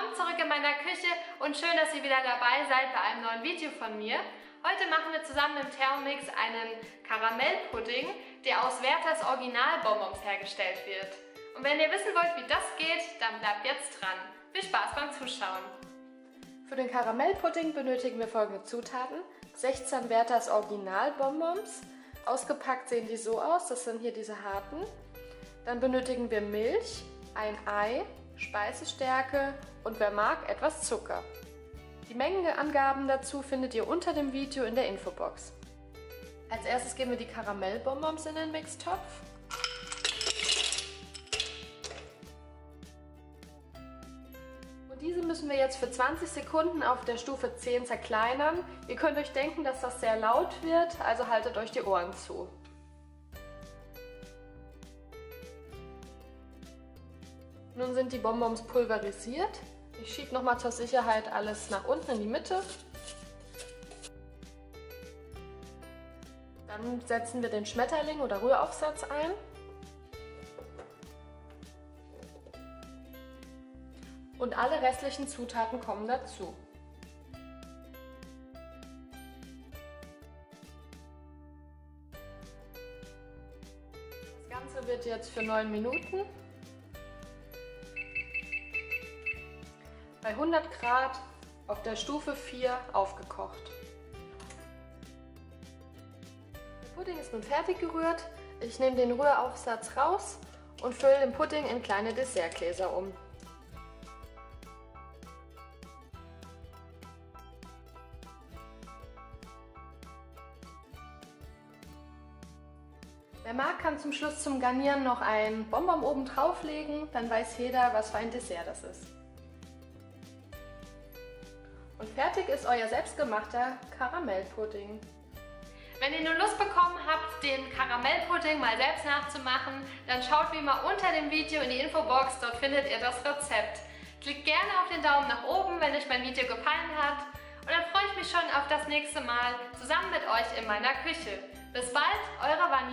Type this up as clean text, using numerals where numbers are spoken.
Willkommen zurück in meiner Küche und schön, dass ihr wieder dabei seid bei einem neuen Video von mir. Heute machen wir zusammen im Thermomix einen Karamellpudding, der aus Werthers Originalbonbons hergestellt wird. Und wenn ihr wissen wollt, wie das geht, dann bleibt jetzt dran. Viel Spaß beim Zuschauen! Für den Karamellpudding benötigen wir folgende Zutaten: 16 Werthers Originalbonbons. Ausgepackt sehen die so aus, das sind hier diese harten. Dann benötigen wir Milch, ein Ei, Speisestärke und wer mag, etwas Zucker. Die Mengenangaben dazu findet ihr unter dem Video in der Infobox. Als erstes geben wir die Karamellbonbons in den Mixtopf. Und diese müssen wir jetzt für 20 Sekunden auf der Stufe 10 zerkleinern. Ihr könnt euch denken, dass das sehr laut wird, also haltet euch die Ohren zu. Nun sind die Bonbons pulverisiert. Ich schiebe nochmal zur Sicherheit alles nach unten in die Mitte. Dann setzen wir den Schmetterling oder Rühraufsatz ein. Und alle restlichen Zutaten kommen dazu. Das Ganze wird jetzt für 9 Minuten bei 100 Grad auf der Stufe 4 aufgekocht. Der Pudding ist nun fertig gerührt. Ich nehme den Rühraufsatz raus und fülle den Pudding in kleine Dessertgläser um. Wer mag, kann zum Schluss zum Garnieren noch ein Bonbon oben drauf legen, dann weiß jeder, was für ein Dessert das ist. Und fertig ist euer selbstgemachter Karamellpudding. Wenn ihr nun Lust bekommen habt, den Karamellpudding mal selbst nachzumachen, dann schaut wie immer unter dem Video in die Infobox, dort findet ihr das Rezept. Klickt gerne auf den Daumen nach oben, wenn euch mein Video gefallen hat. Und dann freue ich mich schon auf das nächste Mal zusammen mit euch in meiner Küche. Bis bald, eure Vani.